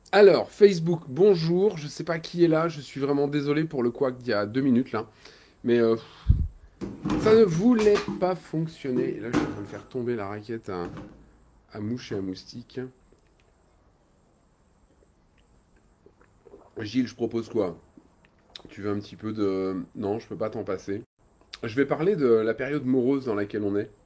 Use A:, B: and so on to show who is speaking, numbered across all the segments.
A: Alors, Facebook, bonjour. Je sais pas qui est là. Je suis vraiment désolé pour le couac d'il y a 2 minutes là. Mais ça ne voulait pas fonctionner. Et là, je suis en train de faire tomber la raquette à mouche et à moustique. Gilles, je propose quoi? Tu veux un petit peu de... Non, je peux pas t'en passer. Je vais parler de la période morose dans laquelle on est.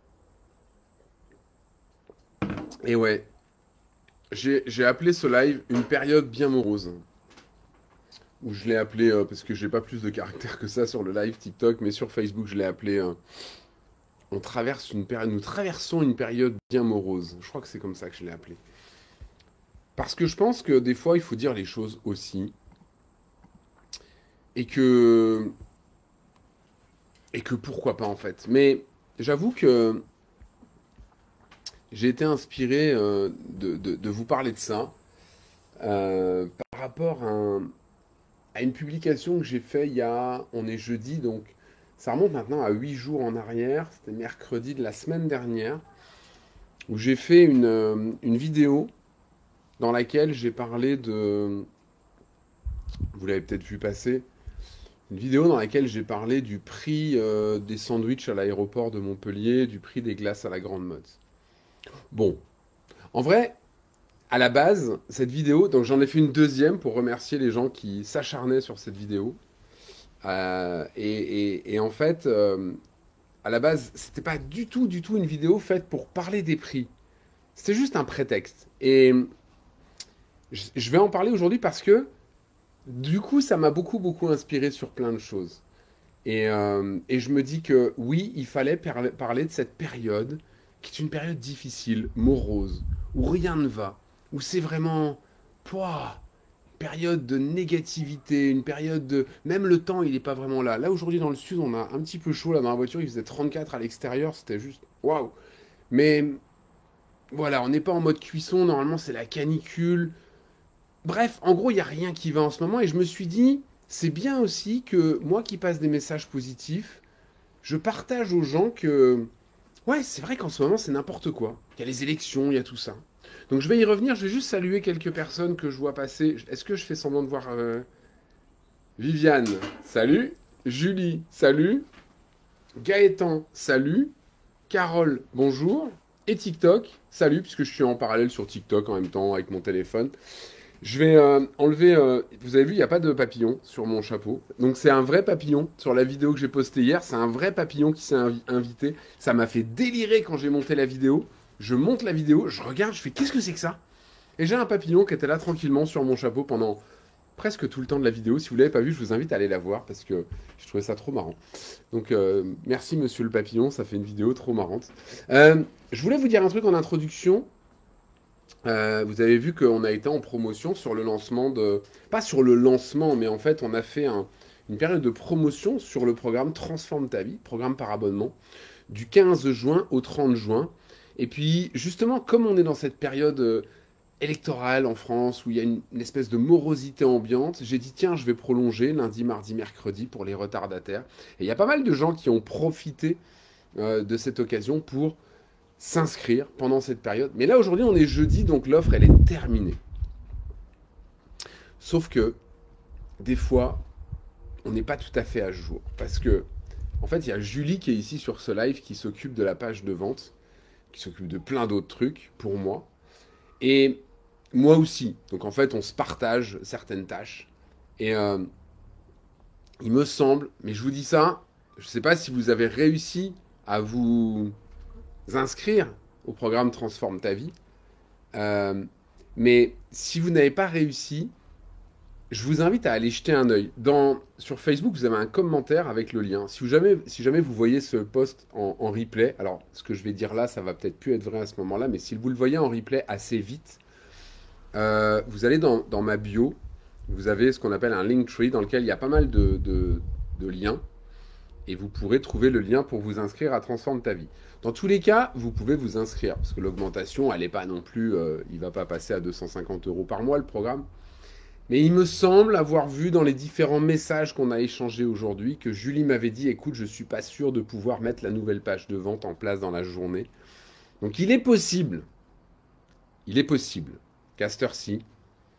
A: Et ouais, j'ai appelé ce live une période bien morose. Ou je l'ai appelé, parce que j'ai pas plus de caractère que ça sur le live TikTok, mais sur Facebook, je l'ai appelé on traverse une période, nous traversons une période bien morose. Je crois que c'est comme ça que je l'ai appelé. Parce que je pense que des fois, il faut dire les choses aussi. Et que, et que pourquoi pas en fait. Mais j'avoue que j'ai été inspiré de vous parler de ça par rapport à une publication que j'ai faite il y a, on est jeudi, donc ça remonte maintenant à 8 jours en arrière. C'était mercredi de la semaine dernière, où j'ai fait une vidéo dans laquelle j'ai parlé de... Vous l'avez peut-être vu passer. Une vidéo dans laquelle j'ai parlé du prix des sandwichs à l'aéroport de Montpellier, du prix des glaces à la Grande Motte. Bon, en vrai, à la base, cette vidéo, donc j'en ai fait une deuxième pour remercier les gens qui s'acharnaient sur cette vidéo. Et en fait, à la base, c'était pas du tout une vidéo faite pour parler des prix. C'était juste un prétexte. Et je vais en parler aujourd'hui parce que du coup, ça m'a beaucoup inspiré sur plein de choses. Et je me dis que oui, il fallait parler de cette période, qui est une période difficile, morose, où rien ne va, où c'est vraiment, pouah, une période de négativité, une période de... Même le temps, il n'est pas vraiment là. Là, aujourd'hui, dans le sud, on a un petit peu chaud, là, dans la voiture, il faisait 34 à l'extérieur, c'était juste, waouh. Mais voilà, on n'est pas en mode cuisson, normalement, c'est la canicule. Bref, en gros, il n'y a rien qui va en ce moment, et je me suis dit, c'est bien aussi que moi qui passe des messages positifs, je partage aux gens que, ouais, c'est vrai qu'en ce moment, c'est n'importe quoi. Il y a les élections, il y a tout ça. Donc je vais y revenir, je vais juste saluer quelques personnes que je vois passer. Est-ce que je fais semblant de voir Viviane, salut. Julie, salut. Gaëtan, salut. Carole, bonjour. Et TikTok, salut, puisque je suis en parallèle sur TikTok en même temps avec mon téléphone. Je vais enlever. Vous avez vu, il n'y a pas de papillon sur mon chapeau. Donc c'est un vrai papillon. Sur la vidéo que j'ai postée hier, c'est un vrai papillon qui s'est invité. Ça m'a fait délirer quand j'ai monté la vidéo. Je monte la vidéo, je regarde, je fais qu'est-ce que c'est que ça? Et j'ai un papillon qui était là tranquillement sur mon chapeau pendant presque tout le temps de la vidéo. Si vous l'avez pas vu, je vous invite à aller la voir parce que je trouvais ça trop marrant. Donc merci Monsieur le Papillon, ça fait une vidéo trop marrante. Je voulais vous dire un truc en introduction. Vous avez vu qu'on a été en promotion sur le lancement de... Pas sur le lancement, mais en fait, on a fait une période de promotion sur le programme Transforme ta vie, programme par abonnement, du 15 juin au 30 juin. Et puis, justement, comme on est dans cette période électorale en France, où il y a une espèce de morosité ambiante, j'ai dit, tiens, je vais prolonger lundi, mardi, mercredi pour les retardataires. Et il y a pas mal de gens qui ont profité de cette occasion pour s'inscrire pendant cette période. Mais là, aujourd'hui, on est jeudi, donc l'offre, elle est terminée. Sauf que, des fois, on n'est pas tout à fait à jour. Parce que, en fait, il y a Julie qui est ici sur ce live qui s'occupe de la page de vente, qui s'occupe de plein d'autres trucs pour moi. Et moi aussi. Donc, en fait, on se partage certaines tâches. Et il me semble, mais je vous dis ça, je ne sais pas si vous avez réussi à vous inscrire au programme Transforme ta vie. Euh, mais si vous n'avez pas réussi, je vous invite à aller jeter un œil. Sur Facebook, vous avez un commentaire avec le lien. Si jamais vous voyez ce post en replay, alors ce que je vais dire là, ça va peut-être plus être vrai à ce moment-là, mais si vous le voyez en replay assez vite, vous allez dans ma bio, vous avez ce qu'on appelle un Linktree dans lequel il y a pas mal de liens et vous pourrez trouver le lien pour vous inscrire à Transforme ta vie. Dans tous les cas, vous pouvez vous inscrire parce que l'augmentation, elle n'est pas non plus, il va pas passer à 250 € par mois le programme. Mais il me semble avoir vu dans les différents messages qu'on a échangés aujourd'hui que Julie m'avait dit, écoute, je suis pas sûr de pouvoir mettre la nouvelle page de vente en place dans la journée. Donc il est possible qu'à cette heure-ci,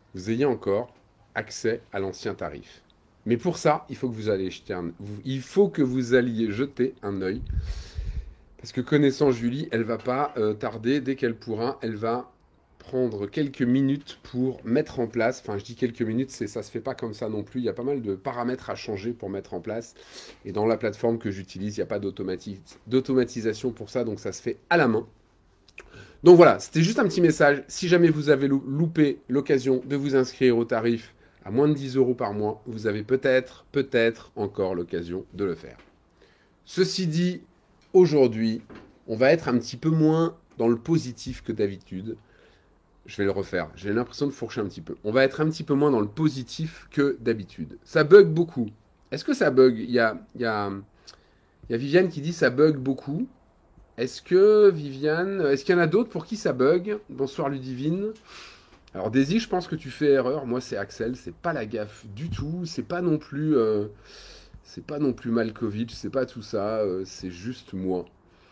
A: vous ayez encore accès à l'ancien tarif. Mais pour ça, il faut que vous alliez il faut que vous alliez jeter un œil. Parce que connaissant Julie, elle va pas tarder, dès qu'elle pourra, elle va prendre quelques minutes pour mettre en place. Enfin, je dis quelques minutes, ça se fait pas comme ça non plus. Il y a pas mal de paramètres à changer pour mettre en place. Et dans la plateforme que j'utilise, il n'y a pas d'automatisation pour ça, donc ça se fait à la main. Donc voilà, c'était juste un petit message. Si jamais vous avez loupé l'occasion de vous inscrire au tarif à moins de 10 € par mois, vous avez peut-être encore l'occasion de le faire. Ceci dit, aujourd'hui, on va être un petit peu moins dans le positif que d'habitude. Je vais le refaire. J'ai l'impression de fourcher un petit peu. On va être un petit peu moins dans le positif que d'habitude. Ça bug beaucoup. Est-ce que ça bug? Il y a Viviane qui dit ça bug beaucoup. Est-ce que Viviane, est-ce qu'il y en a d'autres pour qui ça bug? Bonsoir Ludivine. Alors Daisy, je pense que tu fais erreur. Moi, c'est Axel. C'est pas la gaffe du tout. C'est pas non plus Malkovich. C'est pas tout ça. C'est juste moi.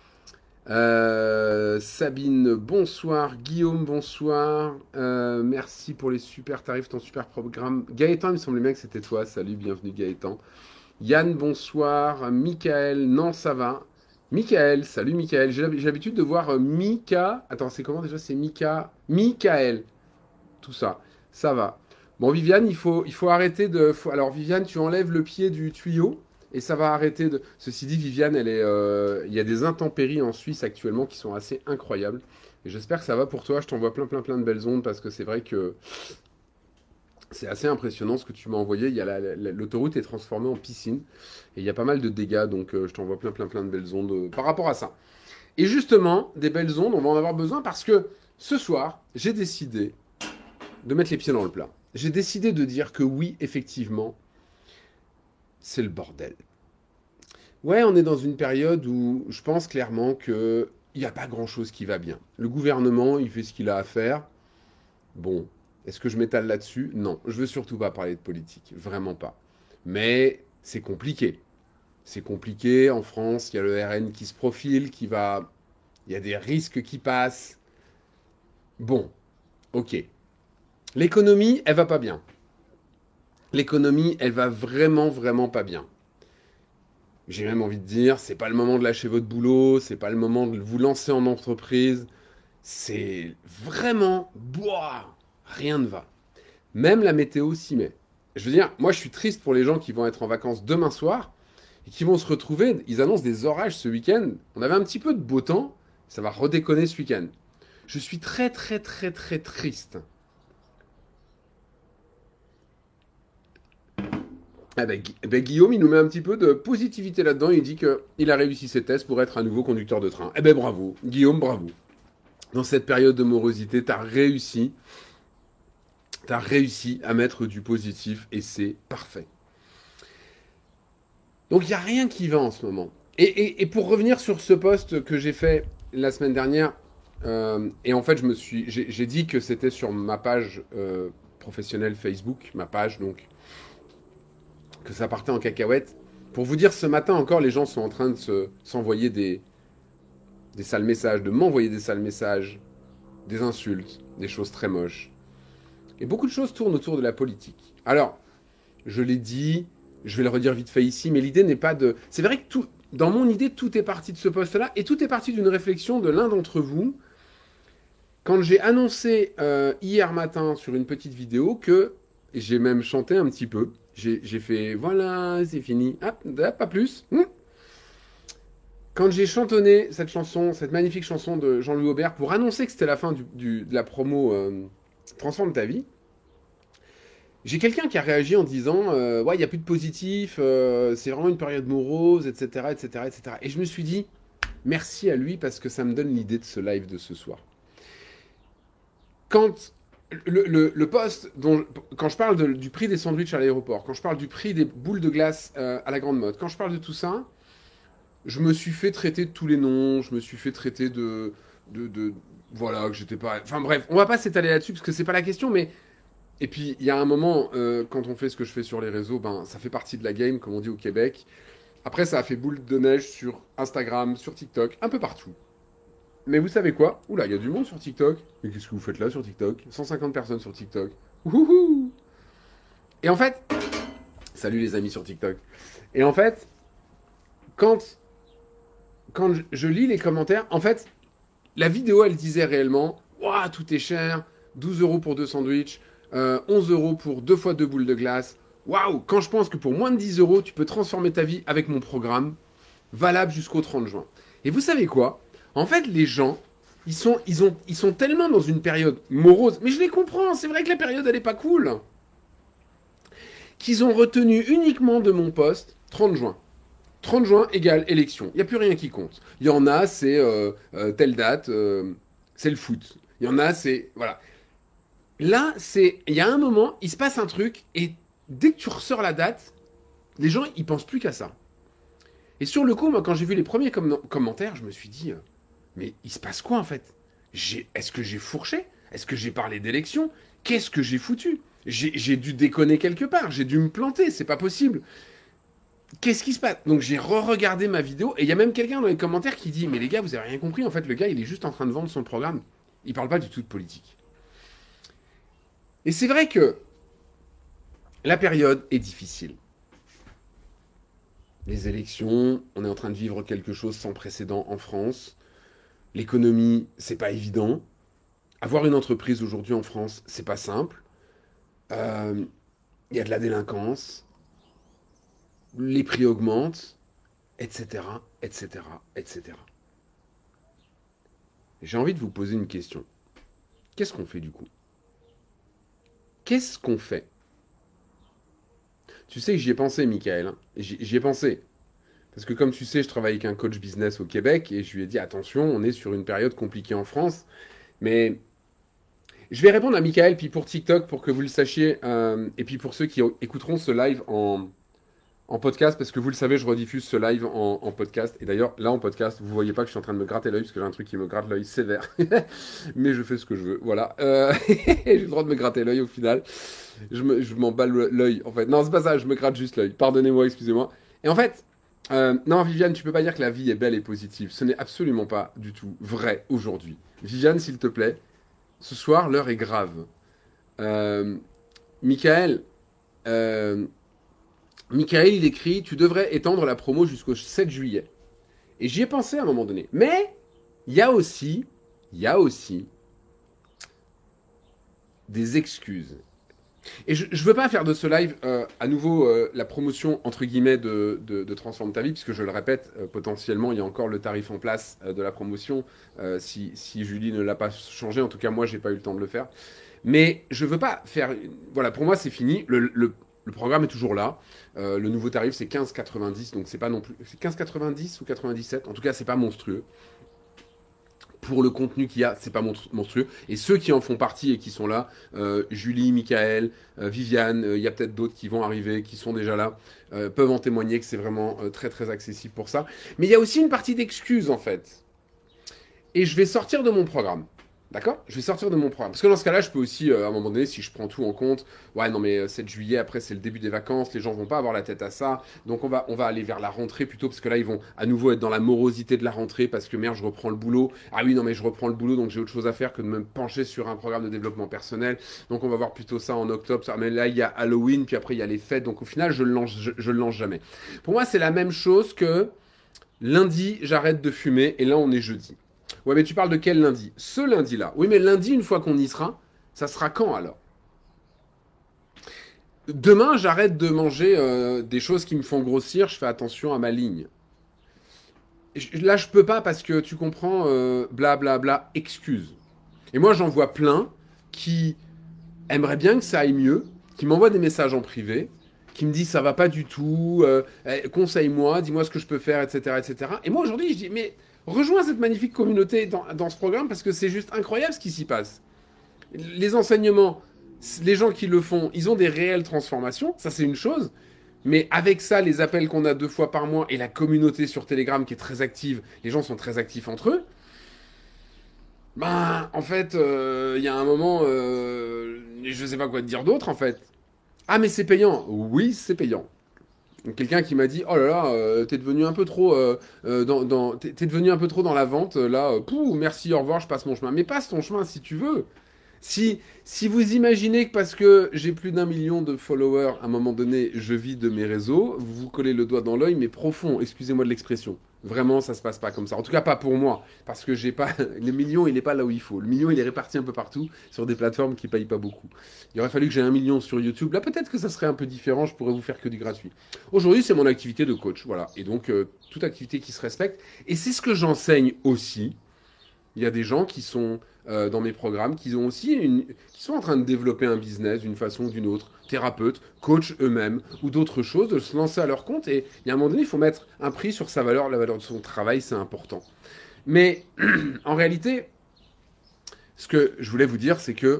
A: Sabine, bonsoir. Guillaume, bonsoir. Merci pour les super tarifs, ton super programme. Gaëtan, il me semblait bien que c'était toi. Salut, bienvenue Gaëtan. Yann, bonsoir. Michael, non, ça va. Michael, salut Michael. J'ai l'habitude de voir Mika. Attends, c'est comment déjà? C'est Mika. Michael. Tout ça. Ça va. Bon, Viviane, il faut arrêter de. Alors, Viviane, tu enlèves le pied du tuyau. Et ça va arrêter de. Ceci dit, Viviane, il y a des intempéries en Suisse actuellement qui sont assez incroyables. Et j'espère que ça va pour toi. Je t'envoie plein de belles ondes parce que c'est vrai que c'est assez impressionnant ce que tu m'as envoyé. L'autoroute est transformée en piscine et il y a pas mal de dégâts. Donc je t'envoie plein de belles ondes par rapport à ça. Et justement, des belles ondes, on va en avoir besoin parce que ce soir, j'ai décidé de mettre les pieds dans le plat. J'ai décidé de dire que oui, effectivement, c'est le bordel. Ouais, on est dans une période où je pense clairement qu'il n'y a pas grand-chose qui va bien. Le gouvernement, il fait ce qu'il a à faire. Bon, est-ce que je m'étale là-dessus? Non, je veux surtout pas parler de politique, vraiment pas. Mais c'est compliqué. C'est compliqué, en France, il y a le RN qui se profile, il y a des risques qui passent. Bon, ok. L'économie, elle va pas bien. L'économie, elle va vraiment pas bien. J'ai même envie de dire, c'est pas le moment de lâcher votre boulot, c'est pas le moment de vous lancer en entreprise. C'est vraiment, boah, rien ne va. Même la météo s'y met. Je veux dire, moi je suis triste pour les gens qui vont être en vacances demain soir et qui vont se retrouver, ils annoncent des orages ce week-end. On avait un petit peu de beau temps, ça va redéconner ce week-end. Je suis très triste. Ah ben, Guillaume, il nous met un petit peu de positivité là-dedans. Il dit qu'il a réussi ses tests pour être un nouveau conducteur de train. Eh ben bravo, Guillaume, bravo. Dans cette période de morosité, t'as réussi à mettre du positif et c'est parfait. Donc il n'y a rien qui va en ce moment. Et pour revenir sur ce post que j'ai fait la semaine dernière, et en fait j'ai dit que c'était sur ma page professionnelle Facebook, ma page donc, que ça partait en cacahuète. Pour vous dire, ce matin encore, les gens sont en train de s'envoyer des sales messages, de m'envoyer des sales messages, des insultes, des choses très moches. Et beaucoup de choses tournent autour de la politique. Alors, je l'ai dit, je vais le redire vite fait ici, mais l'idée n'est pas de... C'est vrai que dans mon idée, tout est parti de ce poste-là, et tout est parti d'une réflexion de l'un d'entre vous, quand j'ai annoncé hier matin sur une petite vidéo que j'ai même chanté un petit peu. J'ai fait, voilà, c'est fini, hop, pas plus. Quand j'ai chantonné cette chanson, cette magnifique chanson de Jean-Louis Aubert, pour annoncer que c'était la fin de la promo Transforme ta vie, j'ai quelqu'un qui a réagi en disant ouais, il n'y a plus de positif, c'est vraiment une période morose, etc., etc., etc. Et je me suis dit, merci à lui parce que ça me donne l'idée de ce live de ce soir. Quand le poste, quand je parle du prix des sandwichs à l'aéroport, quand je parle du prix des boules de glace à la grande mode, quand je parle de tout ça, je me suis fait traiter de tous les noms, je me suis fait traiter voilà, que j'étais pas... Enfin bref, on va pas s'étaler là-dessus parce que c'est pas la question, mais... Et puis, il y a un moment, quand on fait ce que je fais sur les réseaux, ben, ça fait partie de la game, comme on dit au Québec. Après, ça a fait boule de neige sur Instagram, sur TikTok, un peu partout. Mais vous savez quoi? Oula, il y a du monde sur TikTok. Mais qu'est-ce que vous faites là sur TikTok? 150 personnes sur TikTok. Wouhou. Et en fait, salut les amis sur TikTok. Et en fait, quand, quand je lis les commentaires, en fait, la vidéo, elle disait réellement, waouh, tout est cher, 12 euros pour deux sandwichs, 11 euros pour deux fois deux boules de glace. Waouh, quand je pense que pour moins de 10 euros, tu peux transformer ta vie avec mon programme, valable jusqu'au 30 juin. Et vous savez quoi? En fait, les gens, ils sont tellement dans une période morose, mais je les comprends, c'est vrai que la période, elle est pas cool, qu'ils ont retenu uniquement de mon poste 30 juin. 30 juin égale élection. Il n'y a plus rien qui compte. Il y en a, c'est telle date, c'est le foot. Il y en a, c'est... Voilà. Là, c'est... Il y a un moment, il se passe un truc, et dès que tu ressors la date, les gens, ils pensent plus qu'à ça. Et sur le coup, moi, quand j'ai vu les premiers commentaires, je me suis dit, mais il se passe quoi en fait? Est-ce que j'ai fourché? Est-ce que j'ai parlé d'élection? Qu'est-ce que j'ai foutu? J'ai dû déconner quelque part, j'ai dû me planter, c'est pas possible. Qu'est-ce qui se passe? Donc j'ai re-regardé ma vidéo et il y a même quelqu'un dans les commentaires qui dit mais les gars vous avez rien compris en fait le gars il est juste en train de vendre son programme. Il parle pas du tout de politique. Et c'est vrai que la période est difficile. Les élections, on est en train de vivre quelque chose sans précédent en France. L'économie, c'est pas évident. Avoir une entreprise aujourd'hui en France, c'est pas simple. Euh, Il y a de la délinquance, les prix augmentent, etc., etc., etc. J'ai envie de vous poser une question. Qu'est-ce qu'on fait du coup? Qu'est-ce qu'on fait? Tu sais que j'y ai pensé, Michael. Hein. J'y ai pensé. Parce que comme tu sais, je travaille avec un coach business au Québec et je lui ai dit attention, on est sur une période compliquée en France. Mais je vais répondre à Michael, puis pour TikTok, pour que vous le sachiez, et puis pour ceux qui écouteront ce live en podcast, parce que vous le savez, je rediffuse ce live en podcast. Et d'ailleurs, là en podcast, vous voyez pas que je suis en train de me gratter l'œil, parce que j'ai un truc qui me gratte l'œil sévère. Mais je fais ce que je veux, voilà. J'ai le droit de me gratter l'œil au final. Je m'emballe l'œil, en fait. Non, c'est pas ça, je me gratte juste l'œil. Pardonnez-moi, excusez-moi. Et en fait, non, Viviane, tu peux pas dire que la vie est belle et positive. Ce n'est absolument pas du tout vrai aujourd'hui. Viviane, s'il te plaît, ce soir, l'heure est grave. Euh, Michael, euh, Michael, il écrit, tu devrais étendre la promo jusqu'au 7 juillet. Et j'y ai pensé à un moment donné. Mais il y a aussi, il y a aussi des excuses. Et je ne veux pas faire de ce live à nouveau la promotion entre guillemets de Transforme ta vie, puisque je le répète, potentiellement il y a encore le tarif en place de la promotion, si Julie ne l'a pas changé, en tout cas moi j'ai pas eu le temps de le faire. Mais je veux pas faire... Voilà, pour moi c'est fini, le programme est toujours là, le nouveau tarif c'est 15,90, donc c'est pas non plus... C'est 15,90 ou 97, en tout cas c'est pas monstrueux pour le contenu qu'il y a, c'est pas monstrueux. Et ceux qui en font partie et qui sont là, Julie, Michael, Viviane, il y a peut-être d'autres qui vont arriver, qui sont déjà là, peuvent en témoigner que c'est vraiment très très accessible pour ça. Mais il y a aussi une partie d'excuses en fait. Et je vais sortir de mon programme. D'accord? Je vais sortir de mon programme. Parce que dans ce cas-là, je peux aussi, à un moment donné, si je prends tout en compte, ouais, non, mais 7 juillet, après, c'est le début des vacances, les gens vont pas avoir la tête à ça. Donc, on va aller vers la rentrée plutôt, parce que là, ils vont à nouveau être dans la morosité de la rentrée, parce que merde, je reprends le boulot. Ah oui, non, mais je reprends le boulot, donc j'ai autre chose à faire que de me pencher sur un programme de développement personnel. Donc, on va voir plutôt ça en octobre. Ça. Mais là, il y a Halloween, puis après, il y a les fêtes. Donc, au final, je le lance jamais. Pour moi, c'est la même chose que lundi, j'arrête de fumer, et là, on est jeudi. Ouais, mais tu parles de quel lundi? Ce lundi-là. Oui, mais lundi, une fois qu'on y sera, ça sera quand alors? Demain, j'arrête de manger des choses qui me font grossir, je fais attention à ma ligne. Là, je peux pas parce que tu comprends, blablabla, excuse. Et moi, j'en vois plein qui aimeraient bien que ça aille mieux, qui m'envoient des messages en privé, qui me disent ça va pas du tout, conseille-moi, dis-moi ce que je peux faire, etc., etc. Et cetera. Et moi, aujourd'hui, je dis, mais rejoins cette magnifique communauté dans ce programme parce que c'est juste incroyable ce qui s'y passe. Les enseignements, les gens qui le font, ils ont des réelles transformations, ça c'est une chose. Mais avec ça, les appels qu'on a 2 fois par mois et la communauté sur Telegram qui est très active, les gens sont très actifs entre eux. Ben, en fait, il y a un moment, je sais pas quoi te dire d'autre en fait. Ah, mais c'est payant. Oui, c'est payant. Quelqu'un qui m'a dit oh là là t'es devenu un peu trop t'es devenu un peu trop dans la vente là pouh merci au revoir je passe mon chemin mais passe ton chemin si tu veux Si vous imaginez que parce que j'ai plus d'1 million de followers, à un moment donné, je vis de mes réseaux, vous vous collez le doigt dans l'œil, mais profond, excusez-moi de l'expression. Vraiment, ça se passe pas comme ça. En tout cas, pas pour moi, parce que j'ai pas le million, il est pas là où il faut. Le million, il est réparti un peu partout sur des plateformes qui payent pas beaucoup. Il aurait fallu que j'ai 1 million sur YouTube. Là, peut-être que ça serait un peu différent. Je pourrais vous faire que du gratuit. Aujourd'hui, c'est mon activité de coach, voilà. Et donc, toute activité qui se respecte. Et c'est ce que j'enseigne aussi. Il y a des gens qui sont dans mes programmes, qui sont en train de développer un business d'une façon ou d'une autre, thérapeutes, coachs eux-mêmes, ou d'autres choses, de se lancer à leur compte. Et il y a un moment donné, il faut mettre un prix sur sa valeur, la valeur de son travail, c'est important. Mais en réalité, ce que je voulais vous dire, c'est que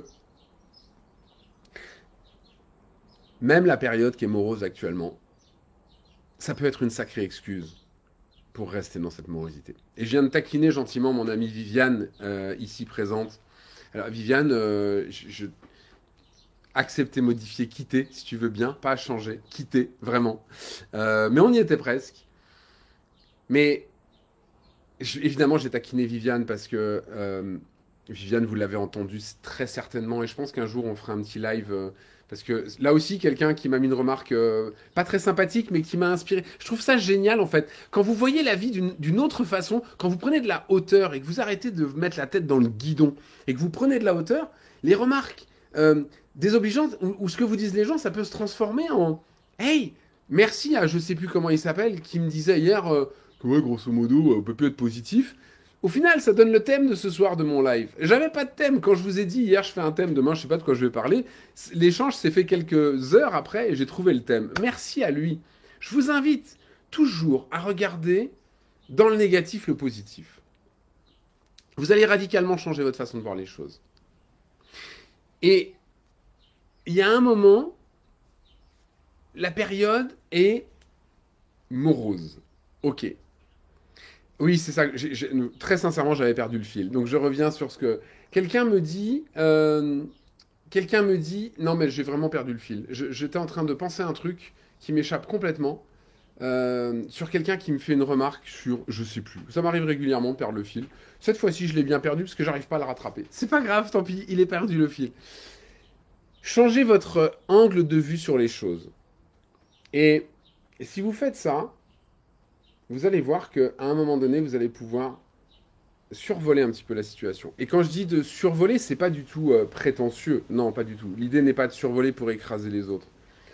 A: même la période qui est morose actuellement, ça peut être une sacrée excuse pour rester dans cette morosité. Et je viens de taquiner gentiment mon amie Viviane, ici présente. Alors Viviane, accepter, modifier, quitter, si tu veux bien, pas changer, quitter, vraiment. Mais on y était presque. Mais évidemment, j'ai taquiné Viviane parce que Viviane, vous l'avez entendu très certainement, et je pense qu'un jour on fera un petit live. Parce que là aussi, quelqu'un qui m'a mis une remarque pas très sympathique, mais qui m'a inspiré. Je trouve ça génial, en fait. Quand vous voyez la vie d'une autre façon, quand vous prenez de la hauteur et que vous arrêtez de mettre la tête dans le guidon et que vous prenez de la hauteur, les remarques désobligeantes ou ce que vous disent les gens, ça peut se transformer en Hey, merci à je sais plus comment il s'appelle, qui me disait hier que, ouais, grosso modo, on peut plus être positif. Au final, ça donne le thème de ce soir de mon live. J'avais pas de thème. Quand je vous ai dit hier, je fais un thème, demain, je sais pas de quoi je vais parler. L'échange s'est fait quelques heures après et j'ai trouvé le thème. Merci à lui. Je vous invite toujours à regarder dans le négatif le positif. Vous allez radicalement changer votre façon de voir les choses. Et il y a un moment, la période est morose. Ok. Oui, c'est ça. Très sincèrement, j'avais perdu le fil. Donc je reviens sur ce que quelqu'un me dit. Quelqu'un me dit, non mais j'ai vraiment perdu le fil. J'étais en train de penser à un truc qui m'échappe complètement sur quelqu'un qui me fait une remarque sur, je sais plus. Ça m'arrive régulièrement de perdre le fil. Cette fois-ci, je l'ai bien perdu parce que j'arrive pas à le rattraper. C'est pas grave, tant pis, il est perdu le fil. Changez votre angle de vue sur les choses. Et si vous faites ça, vous allez voir qu'à un moment donné, vous allez pouvoir survoler un petit peu la situation. Et quand je dis de survoler, c'est pas du tout prétentieux. Non, pas du tout. L'idée n'est pas de survoler pour écraser les autres.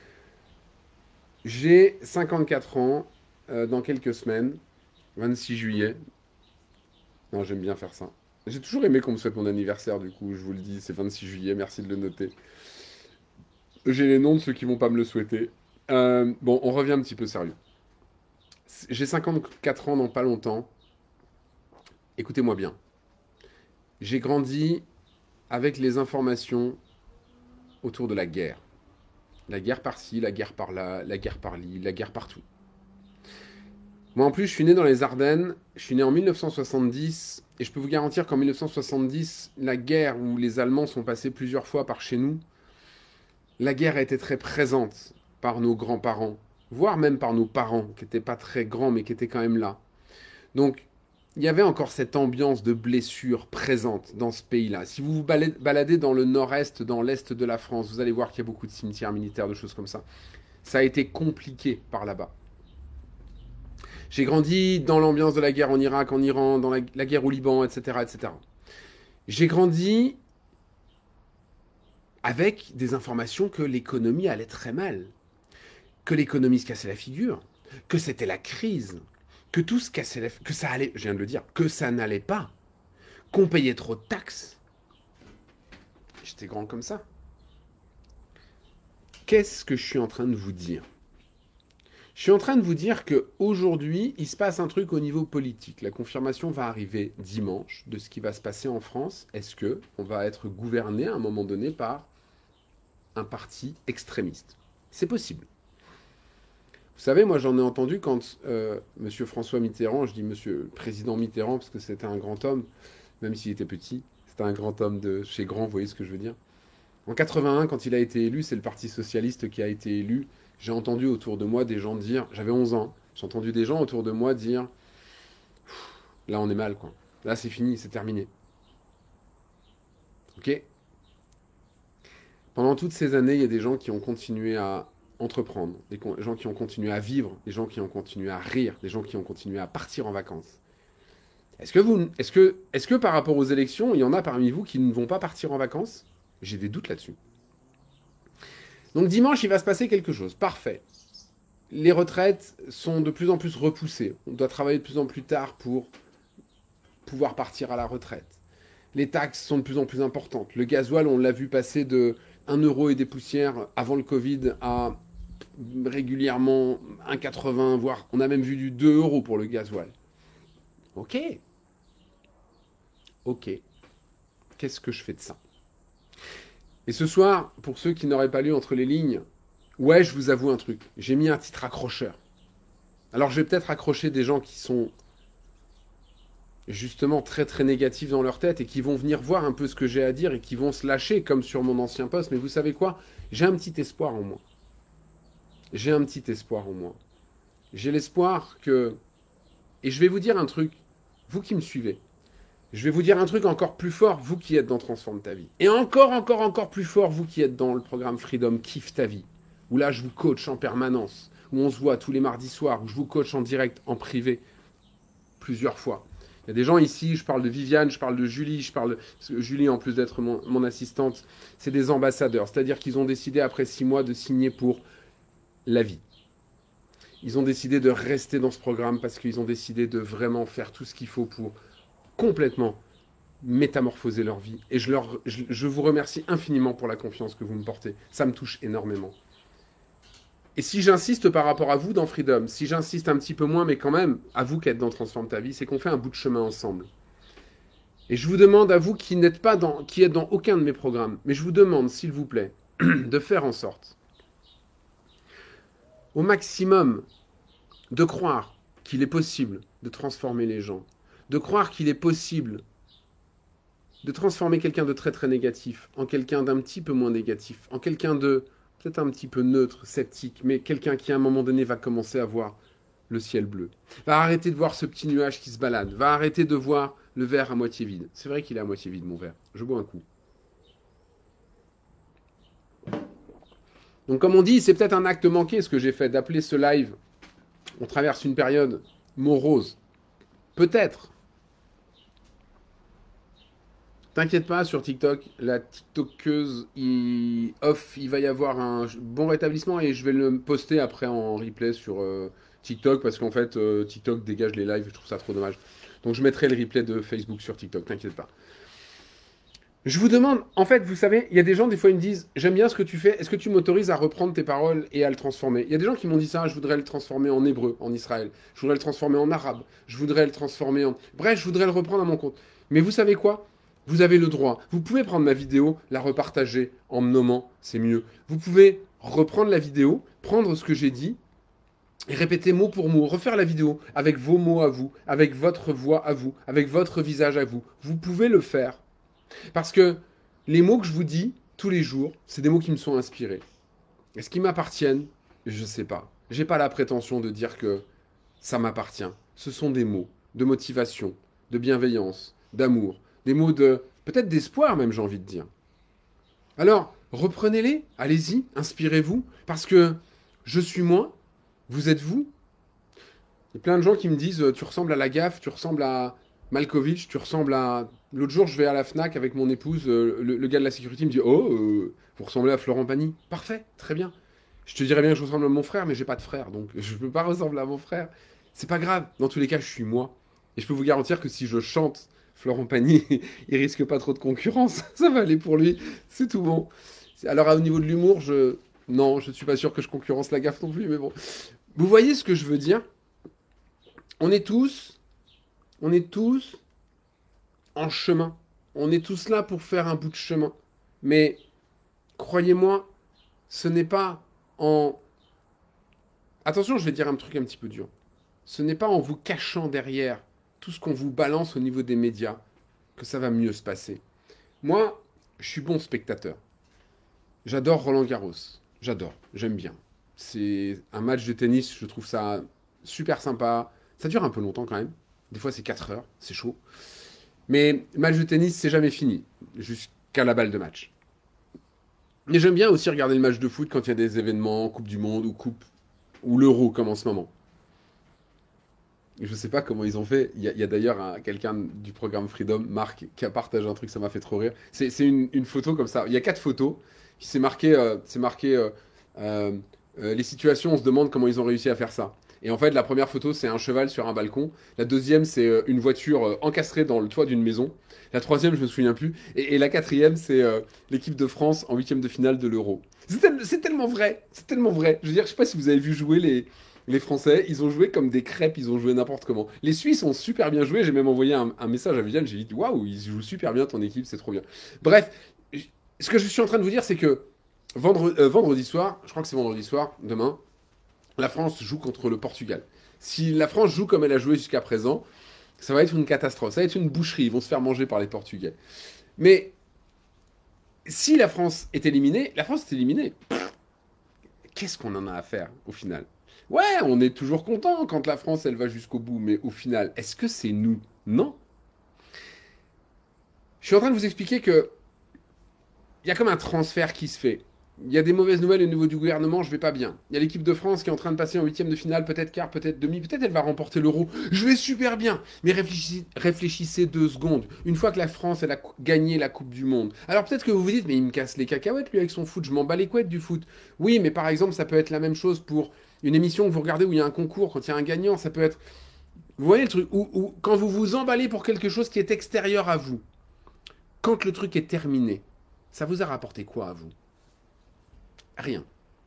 A: J'ai 54 ans dans quelques semaines, 26 juillet. Non, j'aime bien faire ça. J'ai toujours aimé qu'on me souhaite mon anniversaire, du coup, je vous le dis, c'est 26 juillet, merci de le noter. J'ai les noms de ceux qui vont pas me le souhaiter. Bon, on revient un petit peu sérieux. J'ai 54 ans dans pas longtemps. Écoutez-moi bien. J'ai grandi avec les informations autour de la guerre. La guerre par-ci, la guerre par-là, la guerre par-li, la guerre partout. Moi en plus, je suis né dans les Ardennes, je suis né en 1970, et je peux vous garantir qu'en 1970, la guerre où les Allemands sont passés plusieurs fois par chez nous, la guerre a été très présente par nos grands-parents, voire même par nos parents, qui n'étaient pas très grands, mais qui étaient quand même là. Donc, il y avait encore cette ambiance de blessure présente dans ce pays-là. Si vous vous baladez dans le nord-est, dans l'est de la France, vous allez voir qu'il y a beaucoup de cimetières militaires, de choses comme ça. Ça a été compliqué par là-bas. J'ai grandi dans l'ambiance de la guerre en Irak, en Iran, dans la guerre au Liban, etc., etc. J'ai grandi avec des informations que l'économie allait très mal, que l'économie se cassait la figure, que c'était la crise, que tout se cassait la que ça allait, je viens de le dire, que ça n'allait pas, qu'on payait trop de taxes. J'étais grand comme ça. Qu'est-ce que je suis en train de vous dire? Je suis en train de vous dire qu'aujourd'hui, il se passe un truc au niveau politique. La confirmation va arriver dimanche de ce qui va se passer en France. Est-ce que on va être gouverné à un moment donné par un parti extrémiste? C'est possible. Vous savez, moi j'en ai entendu quand Monsieur François Mitterrand, je dis Monsieur Président Mitterrand parce que c'était un grand homme, même s'il était petit, c'était un grand homme de chez grand, vous voyez ce que je veux dire. En 81, quand il a été élu, c'est le Parti Socialiste qui a été élu. J'ai entendu autour de moi des gens dire, j'avais 11 ans, j'ai entendu des gens autour de moi dire, là on est mal quoi, là c'est fini, c'est terminé. Ok? Pendant toutes ces années, il y a des gens qui ont continué à entreprendre, gens qui ont continué à vivre, des gens qui ont continué à rire, des gens qui ont continué à partir en vacances. Est-ce que par rapport aux élections, il y en a parmi vous qui ne vont pas partir en vacances? J'ai des doutes là-dessus. Donc dimanche, il va se passer quelque chose. Parfait. Les retraites sont de plus en plus repoussées. On doit travailler de plus en plus tard pour pouvoir partir à la retraite. Les taxes sont de plus en plus importantes. Le gasoil, on l'a vu passer de 1 € et des poussières avant le Covid à régulièrement 1,80, voire on a même vu du 2 € pour le gasoil. Ok. Ok. Qu'est-ce que je fais de ça? Et ce soir, pour ceux qui n'auraient pas lu entre les lignes, ouais, je vous avoue un truc. J'ai mis un titre accrocheur. Alors je vais peut-être accrocher des gens qui sont justement très très négatifs dans leur tête et qui vont venir voir un peu ce que j'ai à dire et qui vont se lâcher comme sur mon ancien poste. Mais vous savez quoi? J'ai un petit espoir en moi. J'ai un petit espoir en moi. J'ai l'espoir que... Et je vais vous dire un truc, vous qui me suivez. Je vais vous dire un truc encore plus fort, vous qui êtes dans Transforme ta vie. Et encore plus fort, vous qui êtes dans le programme Freedom Kiffe ta vie. Où là, je vous coach en permanence. Où on se voit tous les mardis soirs. Où je vous coach en direct, en privé. Plusieurs fois. Il y a des gens ici, je parle de Viviane, je parle de Julie, Julie, en plus d'être mon assistante, c'est des ambassadeurs. C'est-à-dire qu'ils ont décidé, après 6 mois, de signer pour la vie. Ils ont décidé de rester dans ce programme parce qu'ils ont décidé de vraiment faire tout ce qu'il faut pour complètement métamorphoser leur vie. Et je vous remercie infiniment pour la confiance que vous me portez. Ça me touche énormément. Et si j'insiste par rapport à vous dans Freedom, si j'insiste un petit peu moins, mais quand même, à vous qui êtes dans Transforme ta vie, c'est qu'on fait un bout de chemin ensemble. Et je vous demande à vous qui êtes dans aucun de mes programmes, mais je vous demande, s'il vous plaît, de faire en sorte, au maximum, de croire qu'il est possible de transformer les gens, de croire qu'il est possible de transformer quelqu'un de très très négatif en quelqu'un d'un petit peu moins négatif, en quelqu'un de peut-être un petit peu neutre, sceptique, mais quelqu'un qui à un moment donné va commencer à voir le ciel bleu. Va arrêter de voir ce petit nuage qui se balade, va arrêter de voir le verre à moitié vide. C'est vrai qu'il est à moitié vide mon verre, je bois un coup. Donc comme on dit, c'est peut-être un acte manqué ce que j'ai fait d'appeler ce live. On traverse une période morose. Peut-être. T'inquiète pas, sur TikTok, la TikTokeuse, il va y avoir un bon rétablissement et je vais le poster après en replay sur TikTok parce qu'en fait, TikTok dégage les lives, je trouve ça trop dommage. Donc je mettrai le replay de Facebook sur TikTok, t'inquiète pas. Je vous demande, en fait, vous savez, il y a des gens, des fois, ils me disent, j'aime bien ce que tu fais, est-ce que tu m'autorises à reprendre tes paroles et à le transformer? Il y a des gens qui m'ont dit ça, je voudrais le transformer en hébreu, en Israël, je voudrais le transformer en arabe, je voudrais le transformer en... Bref, je voudrais le reprendre à mon compte. Mais vous savez quoi? Vous avez le droit. Vous pouvez prendre ma vidéo, la repartager en me nommant, c'est mieux. Vous pouvez reprendre la vidéo, prendre ce que j'ai dit, et répéter mot pour mot, refaire la vidéo avec vos mots à vous, avec votre voix à vous, avec votre visage à vous. Vous pouvez le faire. Parce que les mots que je vous dis tous les jours, c'est des mots qui me sont inspirés. Est-ce qu'ils m'appartiennent? Je ne sais pas. J'ai pas la prétention de dire que ça m'appartient. Ce sont des mots de motivation, de bienveillance, d'amour, des mots de peut-être d'espoir même, j'ai envie de dire. Alors, reprenez-les, allez-y, inspirez-vous, parce que je suis moi, vous êtes vous. Il y a plein de gens qui me disent tu ressembles à Lagaffe, tu ressembles à Malkovich, tu ressembles à... L'autre jour, je vais à la FNAC avec mon épouse, le gars de la sécurité me dit oh, vous ressemblez à Florent Pagny. Parfait, très bien. Je te dirais bien que je ressemble à mon frère, mais j'ai pas de frère, donc je ne peux pas ressembler à mon frère. C'est pas grave, dans tous les cas, je suis moi. Et je peux vous garantir que si je chante Florent Pagny, il risque pas trop de concurrence. Ça va aller pour lui, c'est tout bon. Alors, au niveau de l'humour, non, je suis pas sûr que je concurrence Lagaffe non plus, mais bon. Vous voyez ce que je veux dire? On est tous en chemin. On est tous là pour faire un bout de chemin. Mais croyez-moi, ce n'est pas en... Attention, je vais dire un truc un petit peu dur. Ce n'est pas en vous cachant derrière tout ce qu'on vous balance au niveau des médias que ça va mieux se passer. Moi, je suis bon spectateur. J'adore Roland Garros. J'adore, j'aime bien. C'est un match de tennis, je trouve ça super sympa. Ça dure un peu longtemps quand même. Des fois, c'est 4 heures, c'est chaud. Mais le match de tennis, c'est jamais fini, jusqu'à la balle de match. Mais j'aime bien aussi regarder le match de foot quand il y a des événements, Coupe du Monde ou l'Euro comme en ce moment. Je sais pas comment ils ont fait. Il y a d'ailleurs quelqu'un du programme Freedom, Marc, qui a partagé un truc, ça m'a fait trop rire. C'est une photo comme ça. Il y a 4 photos. Qui euh, les situations, on se demande comment ils ont réussi à faire ça. Et en fait, la première photo, c'est un cheval sur un balcon. La deuxième, c'est une voiture encastrée dans le toit d'une maison. La troisième, je me souviens plus. Et la quatrième, c'est l'équipe de France en huitième de finale de l'Euro. C'est tellement vrai. C'est tellement vrai. Je veux dire, je sais pas si vous avez vu jouer les Français. Ils ont joué comme des crêpes. Ils ont joué n'importe comment. Les Suisses ont super bien joué. J'ai même envoyé un message à Viviane. J'ai dit, waouh, ils jouent super bien ton équipe. C'est trop bien. Bref, ce que je suis en train de vous dire, c'est que vendredi soir, je crois que c'est vendredi soir, demain, la France joue contre le Portugal. Si la France joue comme elle a joué jusqu'à présent, ça va être une catastrophe. Ça va être une boucherie. Ils vont se faire manger par les Portugais. Mais si la France est éliminée, la France est éliminée. Qu'est-ce qu'on en a à faire au final? Ouais, on est toujours content quand la France, elle va jusqu'au bout. Mais au final, est-ce que c'est nous? Non. Je suis en train de vous expliquer que il y a comme un transfert qui se fait. Il y a des mauvaises nouvelles au niveau du gouvernement, je vais pas bien. Il y a l'équipe de France qui est en train de passer en huitième de finale, peut-être quart, peut-être demi, peut-être elle va remporter l'Euro. Je vais super bien. Mais réfléchissez 2 secondes. Une fois que la France, elle a gagné la Coupe du Monde. Alors peut-être que vous vous dites, mais il me casse les cacahuètes lui avec son foot, je m'en bats les couettes du foot. Oui, mais par exemple, ça peut être la même chose pour une émission que vous regardez où il y a un concours, quand il y a un gagnant, ça peut être... Vous voyez le truc, ou quand vous vous emballez pour quelque chose qui est extérieur à vous, quand le truc est terminé, ça vous a rapporté quoi à vous? Rien.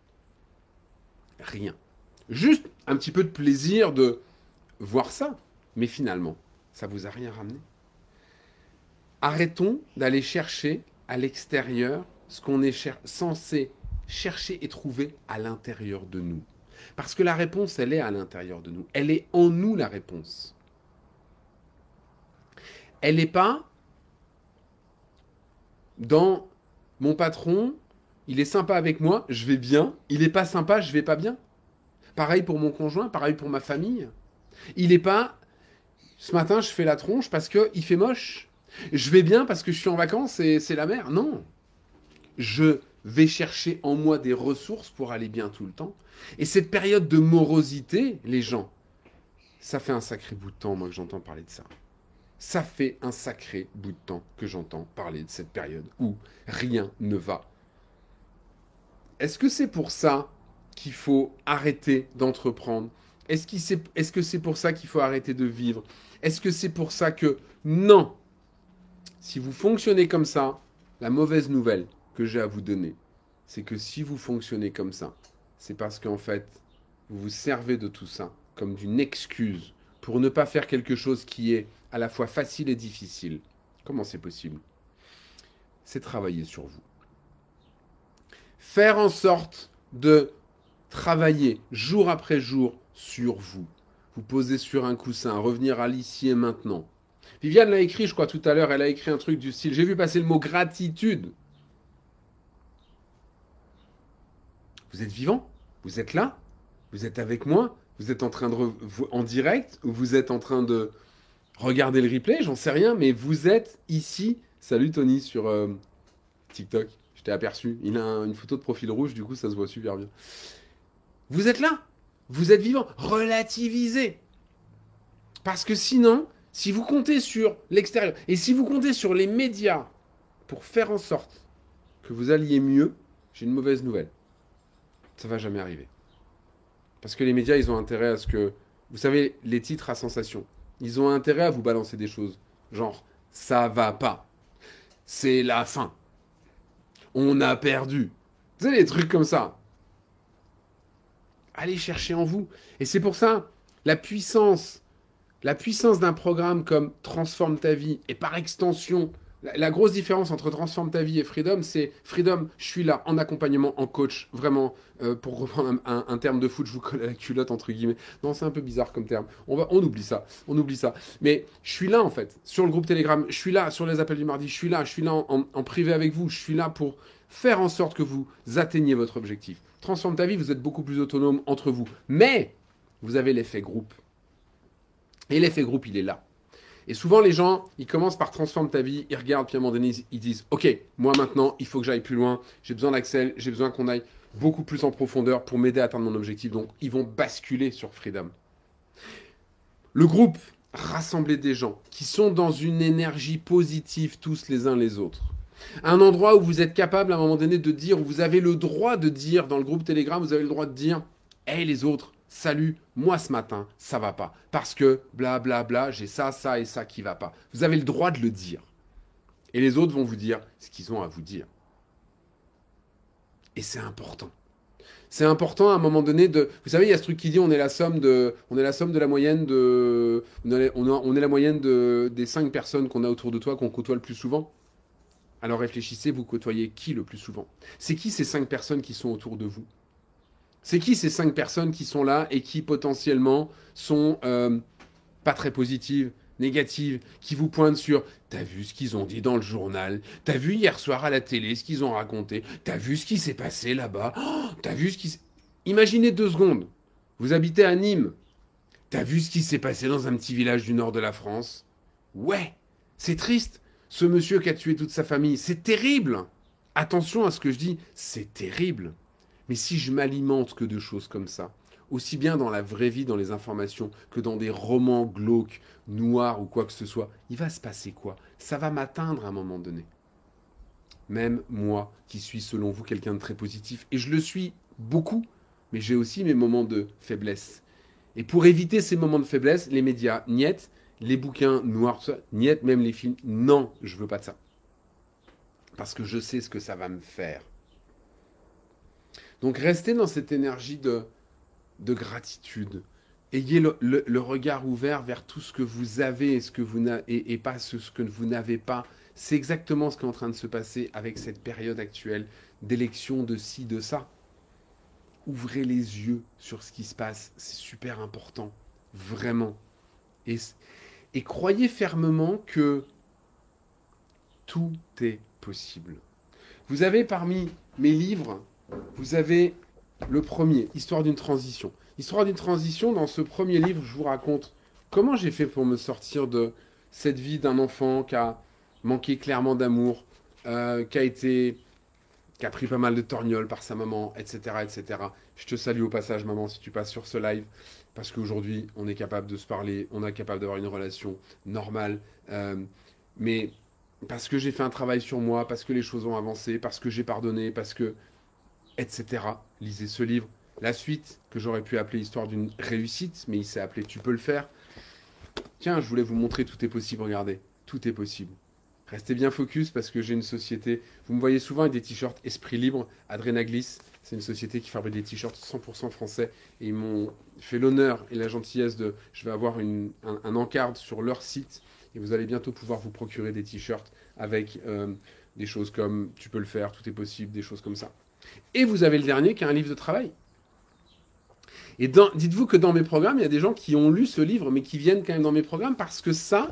A: Rien. Juste un petit peu de plaisir de voir ça. Mais finalement, ça vous a rien ramené. Arrêtons d'aller chercher à l'extérieur ce qu'on est censé chercher et trouver à l'intérieur de nous. Parce que la réponse, elle est à l'intérieur de nous. Elle est en nous, la réponse. Elle n'est pas dans mon patron, il est sympa avec moi, je vais bien. Il est pas sympa, je vais pas bien. Pareil pour mon conjoint, pareil pour ma famille. Il est pas, ce matin je fais la tronche parce que il fait moche. Je vais bien parce que je suis en vacances et c'est la mer. Non. Je vais chercher en moi des ressources pour aller bien tout le temps. Et cette période de morosité, les gens, ça fait un sacré bout de temps, moi, que j'entends parler de ça. Ça fait un sacré bout de temps que j'entends parler de cette période où rien ne va. Est-ce que c'est pour ça qu'il faut arrêter d'entreprendre? Est-ce que c'est pour ça qu'il faut arrêter de vivre? Est-ce que c'est pour ça que... Non. Si vous fonctionnez comme ça, la mauvaise nouvelle que j'ai à vous donner, c'est que si vous fonctionnez comme ça, c'est parce qu'en fait, vous vous servez de tout ça comme d'une excuse pour ne pas faire quelque chose qui est à la fois facile et difficile. Comment c'est possible? C'est travailler sur vous. Faire en sorte de travailler jour après jour sur vous. Vous poser sur un coussin, revenir à l'ici et maintenant. Viviane l'a écrit, je crois, tout à l'heure, elle a écrit un truc du style, j'ai vu passer le mot gratitude. Vous êtes vivant? Vous êtes là? Vous êtes avec moi? Vous êtes en train de en direct? Ou vous êtes en train de regarder le replay? J'en sais rien, mais vous êtes ici. Salut Tony sur TikTok. Je t'ai aperçu. Il a une photo de profil rouge, du coup ça se voit super bien. Vous êtes là? Vous êtes vivant? Relativisez. Parce que sinon, si vous comptez sur l'extérieur, et si vous comptez sur les médias pour faire en sorte que vous alliez mieux, j'ai une mauvaise nouvelle. Ça va jamais arriver. Parce que les médias, ils ont intérêt à ce que... Vous savez, les titres à sensation. Ils ont intérêt à vous balancer des choses. Genre, ça va pas. C'est la fin. On a perdu. Vous savez, les trucs comme ça. Allez chercher en vous. Et c'est pour ça, la puissance d'un programme comme Transforme ta vie, et par extension, la grosse différence entre Transforme ta vie et Freedom, c'est Freedom, je suis là en accompagnement, en coach, vraiment, pour reprendre un terme de foot, je vous colle à la culotte, entre guillemets. Non, c'est un peu bizarre comme terme. On oublie ça, on oublie ça. Mais je suis là, en fait, sur le groupe Telegram, je suis là sur les appels du mardi, je suis là en privé avec vous, je suis là pour faire en sorte que vous atteigniez votre objectif. Transforme ta vie, vous êtes beaucoup plus autonome entre vous. Mais, vous avez l'effet groupe. Et l'effet groupe, il est là. Et souvent, les gens, ils commencent par transformer ta vie, ils regardent, puis à un moment donné, ils disent, OK, moi maintenant, il faut que j'aille plus loin, j'ai besoin d'Axel, j'ai besoin qu'on aille beaucoup plus en profondeur pour m'aider à atteindre mon objectif. Donc, ils vont basculer sur Freedom. Le groupe, rassembler des gens qui sont dans une énergie positive tous les uns les autres. Un endroit où vous êtes capable à un moment donné de dire, où vous avez le droit de dire, dans le groupe Telegram, vous avez le droit de dire, hey les autres, salut, moi ce matin, ça va pas. Parce que, bla bla bla, j'ai ça, ça et ça qui va pas. Vous avez le droit de le dire. Et les autres vont vous dire ce qu'ils ont à vous dire. Et c'est important. C'est important à un moment donné de. Vous savez, il y a ce truc qui dit on est la somme de la moyenne de. On est la moyenne des 5 personnes qu'on a autour de toi, qu'on côtoie le plus souvent. Alors réfléchissez, vous côtoyez qui le plus souvent? C'est qui ces 5 personnes qui sont autour de vous? C'est qui ces 5 personnes qui sont là et qui potentiellement sont pas très positives, négatives, qui vous pointent sur t'as vu ce qu'ils ont dit dans le journal, t'as vu hier soir à la télé ce qu'ils ont raconté, t'as vu ce qui s'est passé là-bas, oh, t'as vu ce qui s'est... Imaginez 2 secondes, vous habitez à Nîmes, t'as vu ce qui s'est passé dans un petit village du nord de la France? Ouais, c'est triste, ce monsieur qui a tué toute sa famille, c'est terrible. Attention à ce que je dis, c'est terrible. Mais si je m'alimente que de choses comme ça, aussi bien dans la vraie vie, dans les informations, que dans des romans glauques, noirs ou quoi que ce soit, il va se passer quoi? Ça va m'atteindre à un moment donné. Même moi, qui suis selon vous quelqu'un de très positif, et je le suis beaucoup, mais j'ai aussi mes moments de faiblesse. Et pour éviter ces moments de faiblesse, les médias, niet, les bouquins noirs, niet, même les films, non, je veux pas de ça. Parce que je sais ce que ça va me faire. Donc restez dans cette énergie de gratitude. Ayez le regard ouvert vers tout ce que vous avez et, ce que vous et pas ce que vous n'avez pas. C'est exactement ce qui est en train de se passer avec cette période actuelle d'élection de ci, de ça. Ouvrez les yeux sur ce qui se passe. C'est super important. Vraiment. Et croyez fermement que tout est possible. Vous avez parmi mes livres, vous avez le premier, Histoire d'une transition. Histoire d'une transition, dans ce premier livre, je vous raconte comment j'ai fait pour me sortir de cette vie d'un enfant qui a manqué clairement d'amour, qui a pris pas mal de torgnoles par sa maman, etc., etc. Je te salue au passage, maman, si tu passes sur ce live, parce qu'aujourd'hui, on est capable de se parler, on est capable d'avoir une relation normale, mais parce que j'ai fait un travail sur moi, parce que les choses ont avancé, parce que j'ai pardonné, parce que etc. Lisez ce livre. La suite, que j'aurais pu appeler Histoire d'une réussite, mais il s'est appelé Tu peux le faire. Tiens, je voulais vous montrer tout est possible, regardez. Tout est possible. Restez bien focus parce que j'ai une société. Vous me voyez souvent avec des t-shirts Esprit Libre, Adrenaglis. C'est une société qui fabrique des t-shirts 100% français. Et ils m'ont fait l'honneur et la gentillesse de... Je vais avoir un encart sur leur site. Et vous allez bientôt pouvoir vous procurer des t-shirts avec des choses comme Tu peux le faire, tout est possible, des choses comme ça. Et vous avez le dernier qui est un livre de travail. Et dites-vous que dans mes programmes, il y a des gens qui ont lu ce livre, mais qui viennent quand même dans mes programmes parce que ça,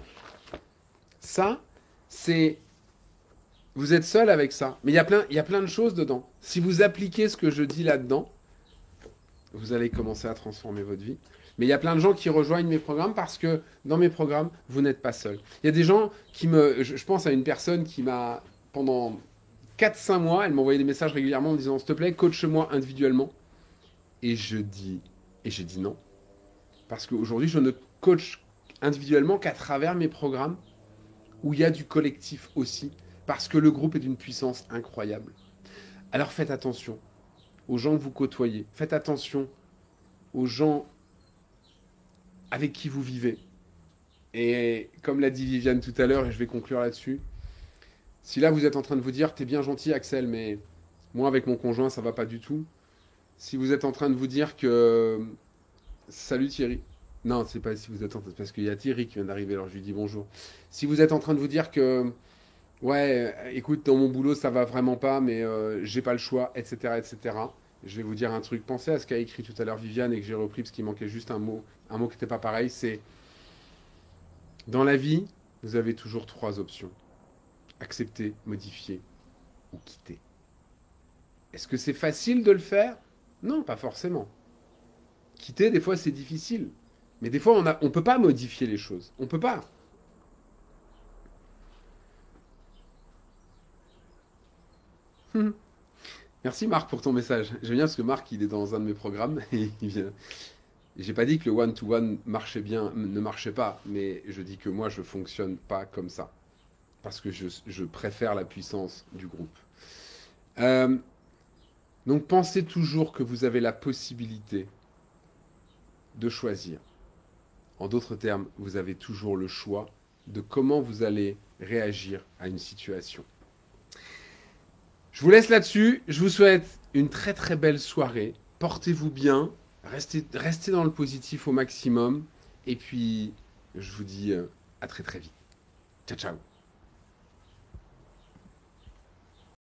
A: c'est... Vous êtes seul avec ça. Mais il y a plein de choses dedans. Si vous appliquez ce que je dis là-dedans, vous allez commencer à transformer votre vie. Mais il y a plein de gens qui rejoignent mes programmes parce que dans mes programmes, vous n'êtes pas seul. Il y a des gens qui me... Je pense à une personne qui m'a, pendant 4-5 mois, elle m'envoyait des messages régulièrement en me disant, s'il te plaît, coach-moi individuellement. Et je dis non. Parce qu'aujourd'hui, je ne coach individuellement qu'à travers mes programmes où il y a du collectif aussi. Parce que le groupe est d'une puissance incroyable. Alors faites attention aux gens que vous côtoyez. Faites attention aux gens avec qui vous vivez. Et comme l'a dit Viviane tout à l'heure, et je vais conclure là-dessus, si là vous êtes en train de vous dire, t'es bien gentil Axel, mais moi avec mon conjoint ça va pas du tout. Si vous êtes en train de vous dire que... Salut Thierry. Non, c'est pas si vous êtes en train... Parce qu'il y a Thierry qui vient d'arriver, alors je lui dis bonjour. Si vous êtes en train de vous dire que... Ouais, écoute, dans mon boulot ça va vraiment pas, mais j'ai pas le choix, etc., etc. Je vais vous dire un truc. Pensez à ce qu'a écrit tout à l'heure Viviane et que j'ai repris parce qu'il manquait juste un mot qui n'était pas pareil. C'est... Dans la vie, vous avez toujours 3 options. Accepter, modifier ou quitter. Est-ce que c'est facile de le faire? Non, pas forcément. Quitter, des fois, c'est difficile. Mais des fois, on peut pas modifier les choses. On peut pas. Merci Marc pour ton message. J'aime bien parce que Marc, il est dans un de mes programmes et il vient. J'ai pas dit que le one-to-one marchait bien, ne marchait pas, mais je dis que moi, je fonctionne pas comme ça. Parce que je préfère la puissance du groupe. Euh, donc pensez toujours que vous avez la possibilité de choisir. En d'autres termes, vous avez toujours le choix de comment vous allez réagir à une situation. Je vous laisse là-dessus. Je vous souhaite une très très belle soirée. Portez-vous bien. Restez dans le positif au maximum. Et puis, je vous dis à très très vite. Ciao, ciao.